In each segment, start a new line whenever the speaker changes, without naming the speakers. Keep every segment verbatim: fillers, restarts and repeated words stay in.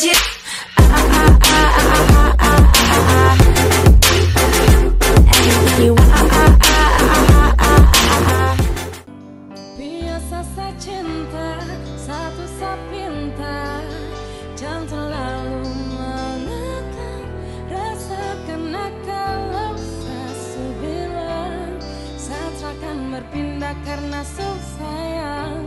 janji. Ah, ah, ah, ah, ah, ah, ah, ah. Anything you want. Ah, ah, ah, ah, ah, ah.
Biasa saya cinta, satu saya pinta. Jangan terlalu menekan rasa, karena kalau saya bilang saya akan berpindah karena sayang.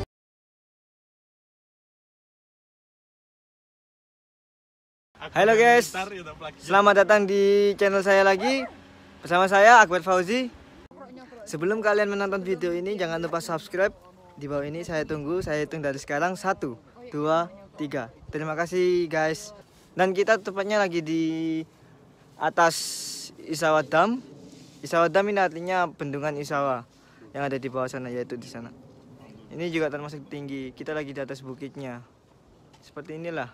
Halo guys, selamat datang di channel saya lagi. Bersama saya Akbar Fauzi. Sebelum kalian menonton video ini, jangan lupa subscribe. Di bawah ini saya tunggu, saya hitung dari sekarang. Satu, dua, tiga. Terima kasih guys. Dan kita tepatnya lagi di atas Isawa Dam. Isawa Dam ini artinya bendungan Isawa yang ada di bawah sana, yaitu di sana. Ini juga termasuk tinggi. Kita lagi di atas bukitnya. Seperti inilah.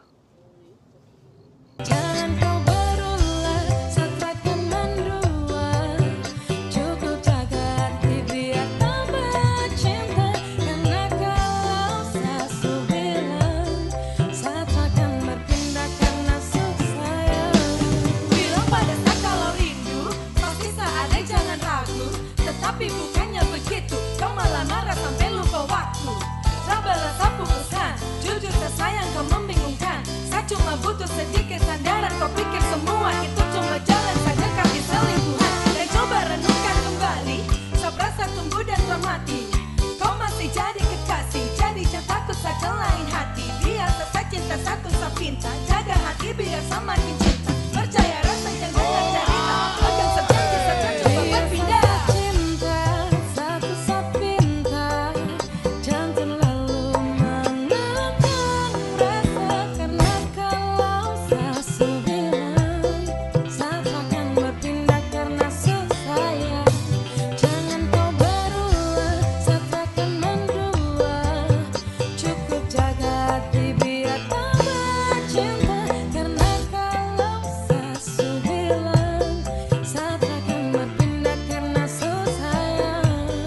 Jangan kau berulang, setelahkan mendua. Cukup jaga hati biar tambah cinta. Karena kalau saya bilang saya akan berpindah karena sayang. Bilang pada saya kalau rindu pasti saya ada, jangan ragu. Tetapi bukannya begitu, kau malah marah sampai lupa waktu. Sabarlah sapu pesan, jujur saya sayang kau membingungkan. Saya cuma butuh sedikit sandaran, kau pikir semua itu cuma jalan saja kaki selingkuhan. Dan coba renungkan kembali, saya rasa tunggu dan hormati. Kau masih jadi kekasih, jadi jangan takut saja lain hati. Biasa saya cinta satu saya pinta, jaga hati biar sama makin cinta. Percaya rasa yang dengar cerita, akan seperti saya coba berpindah. Cinta satu saya pinta, jangan terlalu menekan rasa, karena kalau saya bilang saya akan berpindah karena sayang. Jangan kau berulang, saya akan mendua. Cukup jaga hati biar tambah cinta. Karena kalau saya bilang saya akan berpindah karena sayang.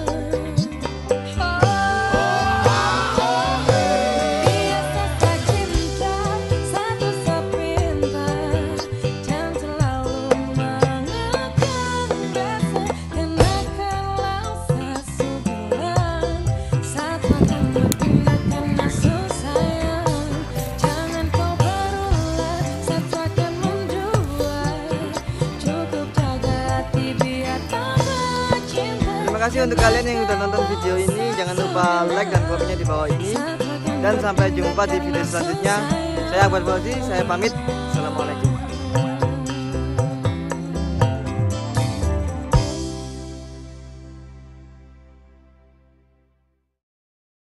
Biasa saya cinta, satu saya pinta. Jangan terlalu menekan rasa, karena kalau saya bilang saya akan berpindah karena sayang. Jangan kau berulang, saya akan mendua. Cukup jaga hati biar tambah cinta.
Terima kasih untuk kalian yang sudah nonton video ini. Jangan lupa like dan komennya di bawah ini. Dan sampai jumpa di video selanjutnya. Saya Akbar Fauzi, saya pamit. Assalamualaikum.